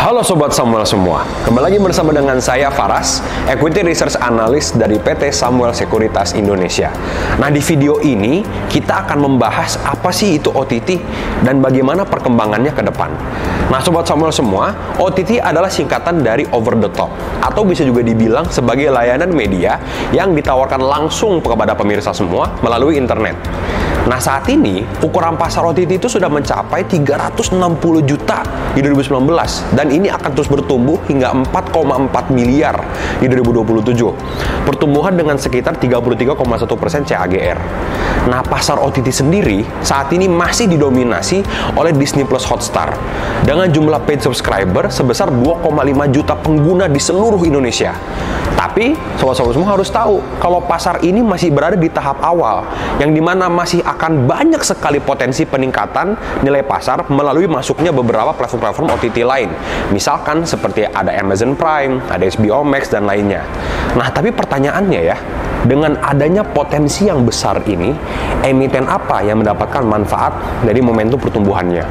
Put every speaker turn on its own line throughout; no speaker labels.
Halo Sobat Samuel semua, kembali lagi bersama dengan saya Faras, Equity Research Analyst dari PT Samuel Sekuritas Indonesia. Nah, di video ini kita akan membahas apa sih itu OTT dan bagaimana perkembangannya ke depan. Nah, Sobat Samuel semua, OTT adalah singkatan dari over the top, atau bisa juga dibilang sebagai layanan media yang ditawarkan langsung kepada pemirsa semua melalui internet. Nah, saat ini ukuran pasar OTT itu sudah mencapai 360 juta di 2019 dan ini akan terus bertumbuh hingga 4,4 miliar di 2027. Pertumbuhan dengan sekitar 33,1% CAGR. Nah, pasar OTT sendiri saat ini masih didominasi oleh Disney Plus Hotstar dengan jumlah paid subscriber sebesar 2,5 juta pengguna di seluruh Indonesia. Tapi, sobat-sobat semua harus tahu kalau pasar ini masih berada di tahap awal, yang dimana masih akan banyak sekali potensi peningkatan nilai pasar melalui masuknya beberapa platform-platform OTT lain. Misalkan seperti ada Amazon Prime, ada HBO Max, dan lainnya. Nah, tapi pertanyaannya ya, dengan adanya potensi yang besar ini, emiten apa yang mendapatkan manfaat dari momentum pertumbuhannya?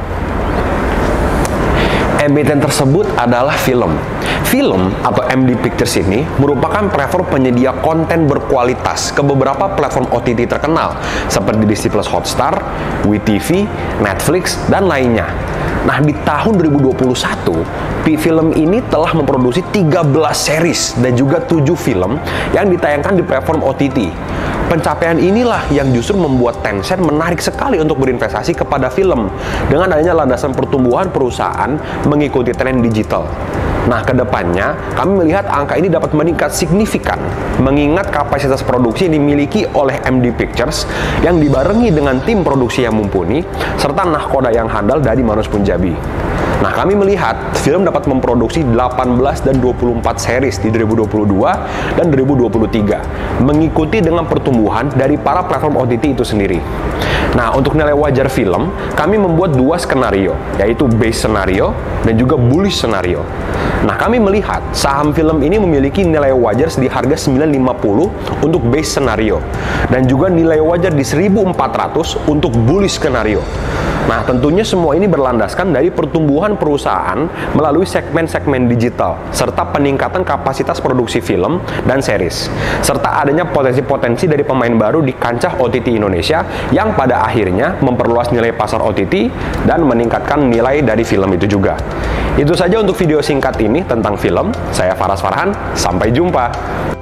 Emiten tersebut adalah film. Film atau MD Pictures ini merupakan platform penyedia konten berkualitas ke beberapa platform OTT terkenal seperti Disney Plus Hotstar, WeTV, Netflix, dan lainnya. Nah, di tahun 2021, film ini telah memproduksi 13 series dan juga 7 film yang ditayangkan di platform OTT. Pencapaian inilah yang justru membuat Tencent menarik sekali untuk berinvestasi kepada film dengan adanya landasan pertumbuhan perusahaan mengikuti tren digital. Nah, kedepannya kami melihat angka ini dapat meningkat signifikan mengingat kapasitas produksi yang dimiliki oleh MD Pictures yang dibarengi dengan tim produksi yang mumpuni serta nahkoda yang handal dari Manoj Punjabi. Nah, kami melihat film dapat memproduksi 18 dan 24 series di 2022 dan 2023, mengikuti dengan pertumbuhan dari para platform OTT itu sendiri. Nah, untuk nilai wajar film, kami membuat 2 skenario, yaitu base scenario dan juga bullish scenario. Nah, kami melihat saham film ini memiliki nilai wajar di harga 950 untuk base scenario dan juga nilai wajar di 1400 untuk bullish skenario. Nah, tentunya semua ini berlandaskan dari pertumbuhan perusahaan melalui segmen-segmen digital, serta peningkatan kapasitas produksi film dan series, serta adanya potensi-potensi dari pemain baru di kancah OTT Indonesia yang pada akhirnya memperluas nilai pasar OTT dan meningkatkan nilai dari film itu juga. Itu saja untuk video singkat ini tentang film. Saya Faras Farhan, sampai jumpa.